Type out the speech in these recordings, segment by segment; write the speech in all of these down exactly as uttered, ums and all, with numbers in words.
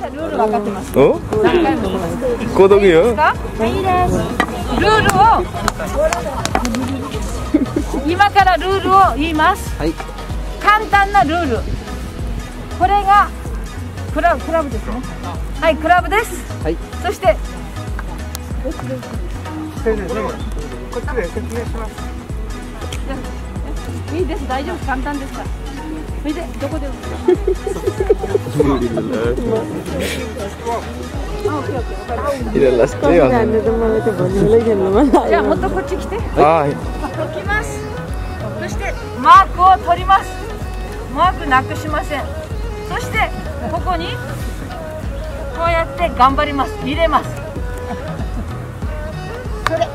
ルール分かってます。 お？ 何回も言います。 購読よ。 いいですか？いいです。ルールを今からルールを言います。 はい。 簡単なルール。これがクラブクラブですね。はい、クラブです。 はい。 そしてこっちで説明します。 いいです、大丈夫、簡単ですから。見て、どこで。じゃあ、もっとこっち来て。 はい。 置きます。そして、マークを取ります。マークなくしません。そして、ここに。こうやって頑張ります。入れます。これ。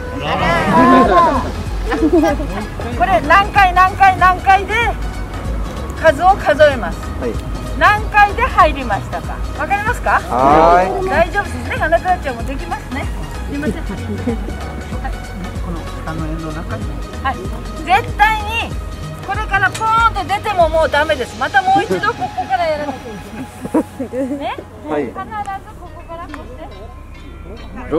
これ何回何回何回で数を数えます。はい、何回で入りましたか。わかりますか。はい。大丈夫ですね。あなたたちはもうできますね。すみません。はい、 このあの円の中に。 はい。絶対にこれからポーンと出てももうダメです。またもう一度ここからやらなきゃいけない。ね。はい。必ずここからこうして。 お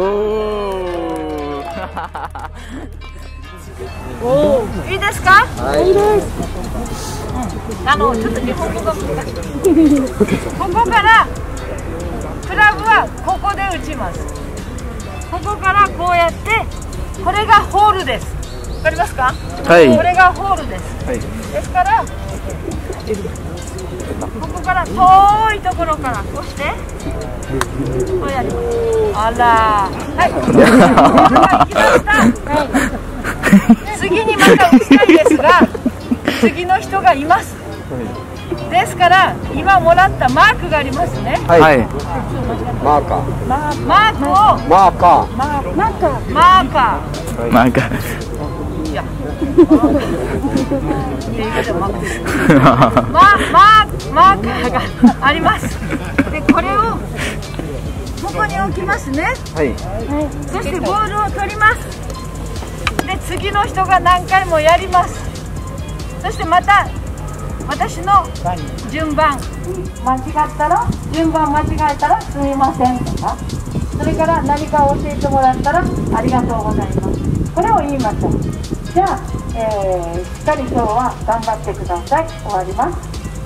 お。 いいですか。 はい。 あのちょっと日本語が難しい。ここからクラブはここで打ちます。ここからこうやってこれがホールです。わかりますか。はい。これがホールです。はい。ですからここから遠いところからこうしてこうやります。あら、はい。行きました。はい。次にまた打ちたいですが、次の人がいます。ですから今もらったマークがありますね。 はい。マーカー。 マークを。 マーカー。 マーカー。マーカー。 マーカー。 いや。マーカーがあります。でこれをここに置きますね。はい。そしてボールを取ります。で次の人が何回もやります。そしてまた私の順番間違ったら順番間違えたらすみませんとか、それから何か教えてもらったらありがとうございます。これを言いましょう。じゃあ、えー、しっかり今日は頑張ってください。終わります。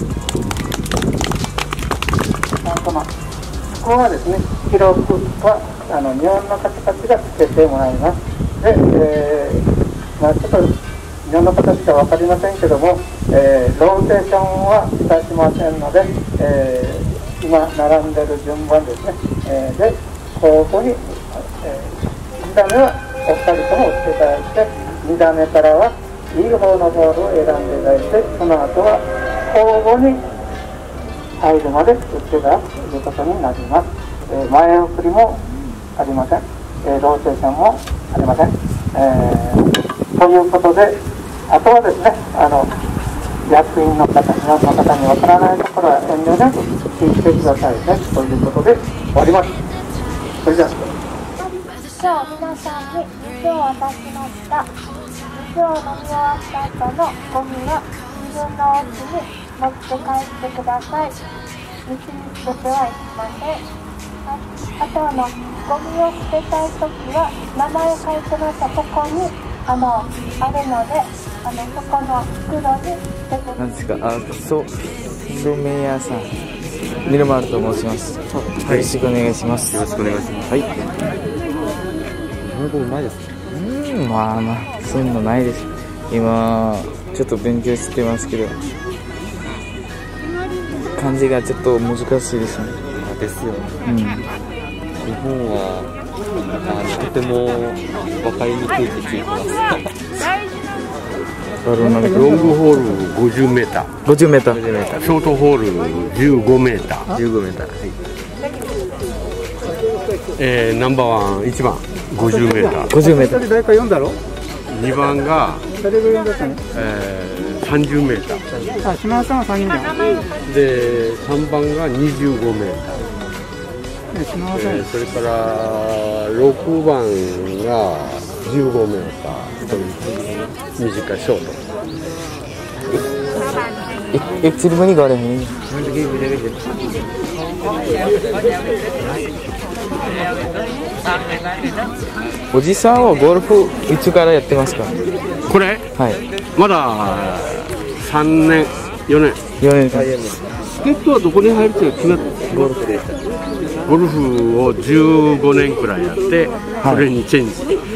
このここはですね、記録はあの日本の方たちがつけてもらいます。で、えーまあ、ちょっと日本の形が分かりませんけども、えー、ローテーションはいたしませんので、えー、今並んでる順番ですね、えー、で交互に、えー、に打目はお二人とも打っていただいて、に打目からはいい方のボールを選んでいただいて、その後は交互に入るまで打っていただくということになります。えー、前送りもありません、えー、ローテーションもありません、えー、ということで、あとはですね、あの役員の方、日本の方にわからないところは遠慮なく聞いてくださいねということで終わります。それでは今日皆さんに水を渡しました。水を飲み終わった後のゴミは自分のお家に持って帰ってください。道に捨ててはいけません。あとあのゴミを捨てたいときは名前書いてました。ここにあのあるので、あのそこの袋に捨ててください。 なんですか。あ、そう染め屋さん、ミルマルと申します。よろしくお願いします。よろしくお願いします。はい。うまいですね。うん、まあまあそういうのないです。今ちょっと勉強してますけど、漢字がちょっと難しいですね。ですよね。うん、日本はあのとても分かりにくいって聞いてます。ロングホールごじゅうメーター、 ごじゅうメーター、 ショートホールじゅうごメーター、 じゅうごメーター、はい。 えー、ナンバーワンいちばんごじゅうメーター、 ごじゅうメーター。 誰か読んだろ？ にばんが誰が読んだったの？ えー、さんじゅうメーター。 あ、島田さんはさんにんだ。 で、さんばんがにじゅうごメーター。 ね、島田さん。 えー、それからろくばんがじゅうごメーターという短いショート。 एक एक चिर पनि गरेँ नि। おじさんはゴルフいつからやってますか？ これはい。 まださんねんよねん。 よねんかん。 助っ人はどこに入るって決まってゴルフでゴルフをじゅうごねんくらいやって、 はい、 これにチェンジ。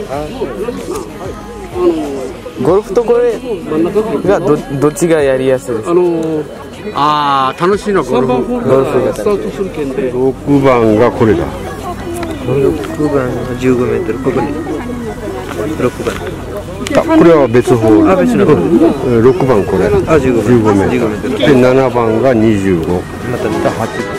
ゴルフとこれが ど, どっちがやりやすいですか？あのー、あー楽しいのはゴルフゴルフがスタートするけんでろくばんがこれだ。 ろくばんがじゅうごメートル、ここにろくばん。 あ、これは別ホール。 あ、別のホール。 ろくばんこれ。 あ、じゅうごメートル。 でななばんがにじゅうご。 またまたはちばん。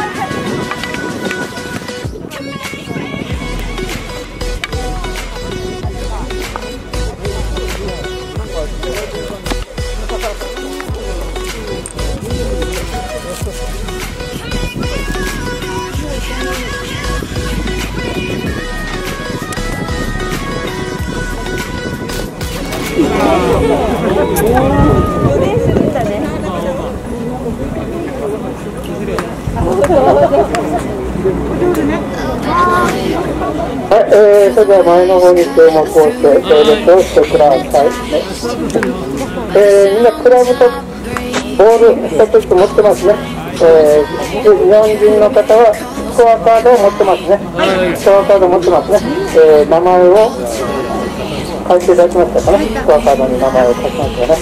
はい、えー、それでは前の方に注目をして協力をしてください、ね。えー、みんなクラブとボール一つずつ持ってますね。えー、日本人の方はスコアカードを持ってますね。スコアカードを持ってますね。えー、名前を書いていただきましたかね。スコアカードに名前を書きましたよね。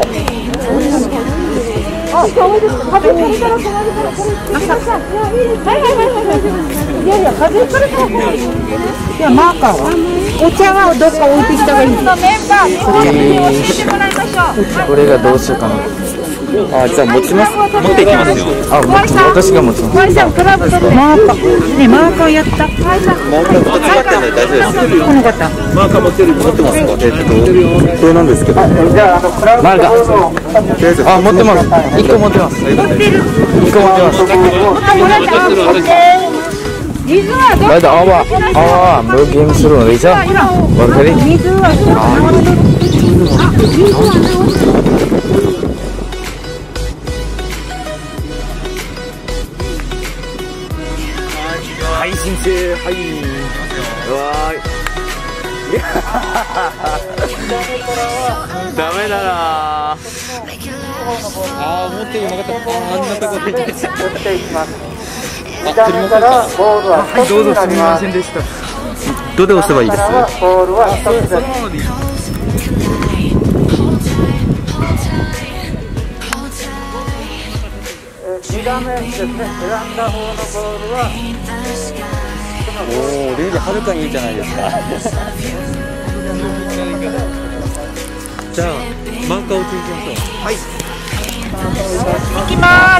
はい、あ、そうです。風邪ひいたら困るからこれ。はいはいはいはい。いやいや、風邪ひかれたら困る。いや、マーカーはお茶はどっか置いてきた方がいい。メンバー、これをしてもらいましょう。これがどうしようかな。あ、じゃあ持ちます。持っていきますよ。あ、私が持ちます。マイさん、クラブ取って。マーカー。ね、マーカーやった。マーカーと使ってない大丈夫です。この方。マーカー持ってる、持ってますか。えっと、これなんですけど。じゃあ、あのクラブ。マーカー。あ、持ってます。一個持ってます。持ってる。一個持ってます。But our our no game through Lisa. What are you? はい、申請、はい。わーい。ダメだなあー、持ってるのなかった。あんなとこで落ちていきます。見た目からボールは一つになります。どれ押せばいいですか？ボールは一つです。にだめですね。選んだ方のボールはおお、レイではるかにいいじゃないですか。じゃあマーカーを打ちに行きましょう。はい。行きます。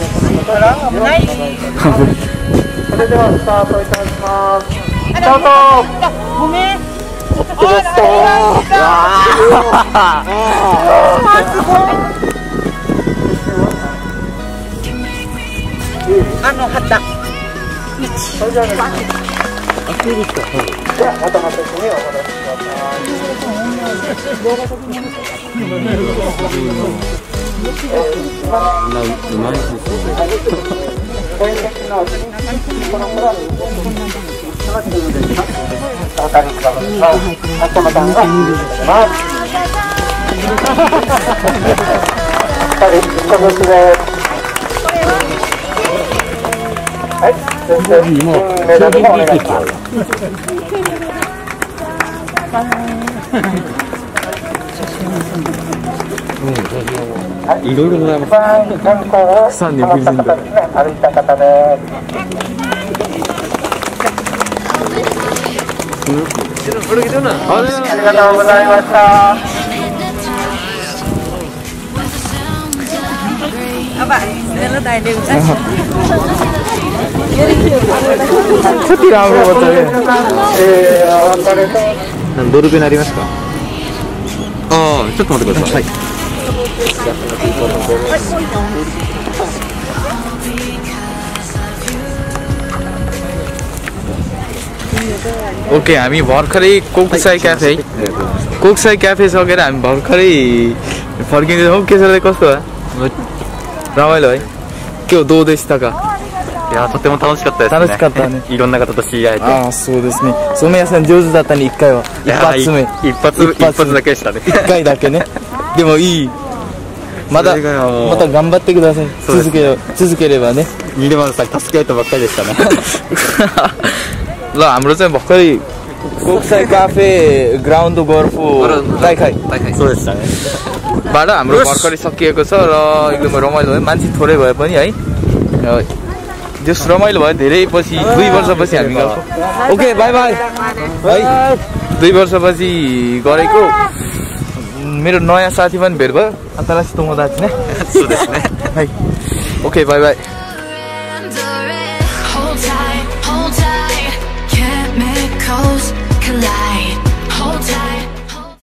はい。それではスタートいたします。スタート。ごめん。あの旗。それじゃあね。あ、そうですか。ではまたまた次にお戻しください。うまいですね。これですのこの頃楽しみですか？お分かりください。あとまたがます。はい、一つずつです。はい、そして金メダルもお願いします。いろいろございます。観光をさんにん歩いた方ですね。歩いた方です。ありがとうございました。ドルベなりますか？ああ、ちょっと待ってください。はい。ओके हामी भर्खरै कोकसाई क्याफे कोकसाई क्याफे सकेर हामी भर्खरै फर्किँदैछौँ। के छ कस्तो भयो? रमाइलो है? के हो दो देश तक いやーとても楽しかったですね。 楽しかったね。 いろんな方と知り合えて。 ああ、そうですね。染め屋さん上手だったね、一回は。一いやー発目。 一発一発だけでしたね。 一回だけね。でもいい。まだそれ以外はもうまた頑張ってください。 そうですね続けよ続ければね。 ニルマンさんに助け合えたばっかりでしたね。 ल हाम्रो चाहिँ भर्खरै कोक्साई काफे ग्राउन्ड गोर्फो दाइखाई そうでしたね。 बाट हाम्रो भर्खरै सकिएको छ र एकदमै रमाइलो भयो। मान्छे थोरै भए पनि है जस रमाइलो भयो। धेरै पछि दुई वर्षपछि हामी गएको। ओके बाई बाई है। दुई वर्षपछि गरेको मेरो नयाँ साथी पनि भेट भयो। अन्तराष्ट्रिय तोमो दाजु ने そうですね。 はい。ओके बाई बाई।